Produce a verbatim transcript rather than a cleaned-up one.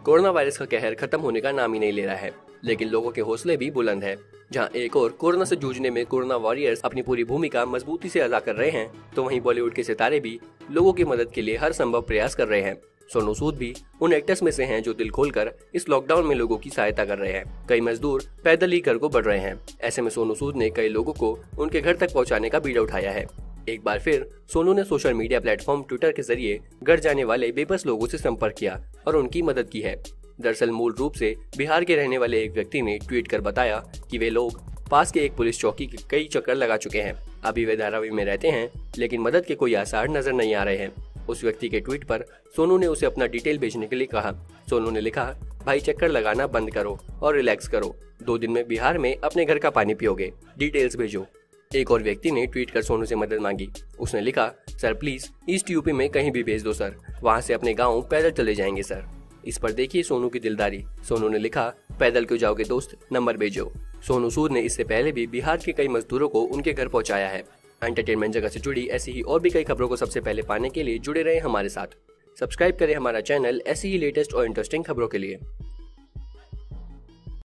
Corona virus का कहर खत्म होने का नाम ही नहीं ले रहा है, लेकिन लोगों के हौसले भी बुलंद है। जहां एक और कोरोना से जूझने में कोरोना वॉरियर्स अपनी पूरी भूमिका मजबूती से अदा कर रहे हैं, तो वहीं बॉलीवुड के सितारे भी लोगों की मदद के लिए हर संभव प्रयास कर रहे हैं। सोनू सूद भी उन एक्टर्स में से हैं जो दिल खोलकर इस लॉकडाउन में लोगों की सहायता कर रहे हैं। कई मजदूर पैदल ही घर को बढ़ रहे हैं। ऐसे में सोनू सूद ने कई लोगों को उनके घर तक पहुंचाने का बीड़ा उठाया है। एक बार फिर सोनू ने सोशल मीडिया प्लेटफॉर्म ट्विटर के जरिए घर जाने वाले बेबस लोगों से संपर्क किया और उनकी मदद की है। दरअसल मूल रूप से बिहार के रहने वाले एक व्यक्ति ने ट्वीट कर बताया कि वे लोग पास के एक पुलिस चौकी के कई चक्कर लगा चुके हैं। अभी वे धारावी में रहते हैं, लेकिन मदद के कोई आसार नजर नहीं आ रहे हैं। उस व्यक्ति के ट्वीट पर सोनू ने उसे अपना डिटेल भेजने के लिए कहा। सोनू ने लिखा, भाई चक्कर लगाना बंद करो और रिलैक्स करो, दो दिन में बिहार में अपने घर का पानी पियोगे, डिटेल्स भेजो। एक और व्यक्ति ने ट्वीट कर सोनू से मदद मांगी। उसने लिखा, सर प्लीज ईस्ट यूपी में कहीं भी भेज दो सर, वहाँ से अपने गाँव पैदल चले जाएंगे सर। इस पर देखिए सोनू की दिलदारी। सोनू ने लिखा, पैदल क्यों जाओगे दोस्त, नंबर भेजो। सोनू सूद ने इससे पहले भी बिहार के कई मजदूरों को उनके घर पहुंचाया है। एंटरटेनमेंट जगत से जुड़ी ऐसी ही और भी कई खबरों को सबसे पहले पाने के लिए जुड़े रहे हमारे साथ। सब्सक्राइब करें हमारा चैनल ऐसी ही लेटेस्ट और इंटरेस्टिंग खबरों के लिए।